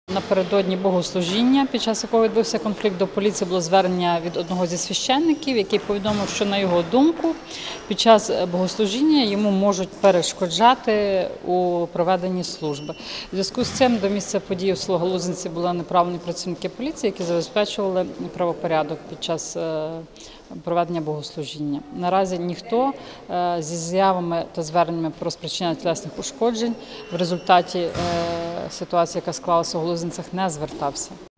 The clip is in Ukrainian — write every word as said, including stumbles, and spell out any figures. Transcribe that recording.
Напередодні богослужіння, під час якого відбувся конфлікт, до поліції було звернення від одного зі священників, який повідомив, що, на його думку, під час богослужіння йому можуть перешкоджати у проведенні служби. У зв'язку з цим до місця події в село Галузинці були направлені працівники поліції, які забезпечували правопорядок під час проведення богослужіння. Наразі ніхто зі заявами та зверненнями про спричинення тілесних ушкоджень в результаті ситуації, яка склалася у Галузинцях, не звертався.